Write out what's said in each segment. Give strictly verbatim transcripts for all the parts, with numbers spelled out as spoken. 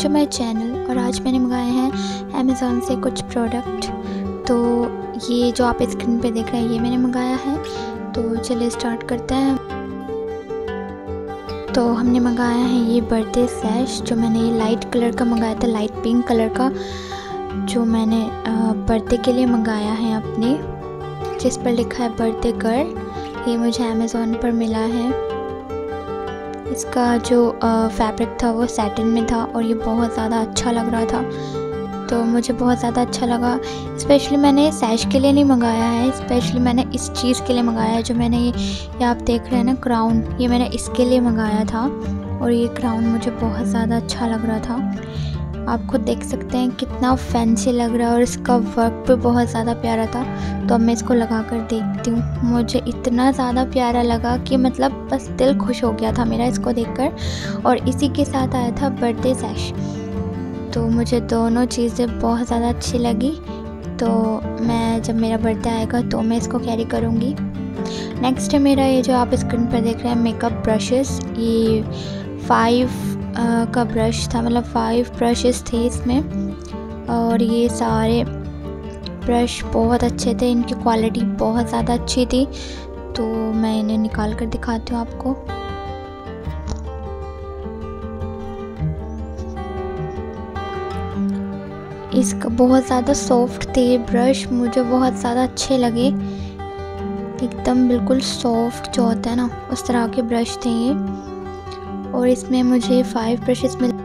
To my channel. और आज मैंने मंगाए हैं अमेज़ॉन से कुछ प्रोडक्ट। तो ये जो आप स्क्रीन पे देख रहे हैं ये मैंने मंगाया है। तो चलिए स्टार्ट करते हैं। तो हमने मंगाया है ये बर्थडे सैश, जो मैंने लाइट कलर का मंगाया था, लाइट पिंक कलर का, जो मैंने बर्थडे के लिए मंगाया है अपने, जिस पर लिखा है बर्थडे गर्ल। ये मुझे अमेज़ॉन पर मिला है। इसका जो फैब्रिक था वो सैटिन में था और ये बहुत ज़्यादा अच्छा लग रहा था, तो मुझे बहुत ज़्यादा अच्छा लगा। स्पेशली मैंने सैश के लिए नहीं मंगाया है, स्पेशली मैंने इस चीज़ के लिए मंगाया है जो मैंने ये, ये आप देख रहे हैं ना क्राउन, ये मैंने इसके लिए मंगाया था। और ये क्राउन मुझे बहुत ज़्यादा अच्छा लग रहा था। आप खुद देख सकते हैं कितना फैंसी लग रहा है और इसका वर्क भी बहुत ज़्यादा प्यारा था। तो अब मैं इसको लगा कर देखती हूँ। मुझे इतना ज़्यादा प्यारा लगा कि मतलब बस दिल खुश हो गया था मेरा इसको देखकर। और इसी के साथ आया था बर्थडे सैश, तो मुझे दोनों चीज़ें बहुत ज़्यादा अच्छी लगी। तो मैं जब मेरा बर्थडे आएगा तो मैं इसको कैरी करूँगी। नेक्स्ट है मेरा ये जो आप स्क्रीन पर देख रहे हैं मेकअप ब्रशेस। ये फाइव Uh, का ब्रश था, मतलब फाइव ब्रशेस थे इसमें। और ये सारे ब्रश बहुत अच्छे थे, इनकी क्वालिटी बहुत ज़्यादा अच्छी थी। तो मैं इन्हें निकाल कर दिखाती हूँ आपको। इसका बहुत ज़्यादा सॉफ्ट थे ये ब्रश, मुझे बहुत ज़्यादा अच्छे लगे। एकदम बिल्कुल सॉफ्ट जो होता है ना, उस तरह के ब्रश थे ये। और इसमें मुझे फाइव ब्रशेस मिले।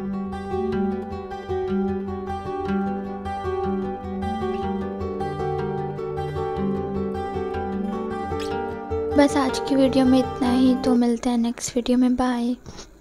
बस आज की वीडियो में इतना ही, तो मिलते हैं नेक्स्ट वीडियो में। बाय।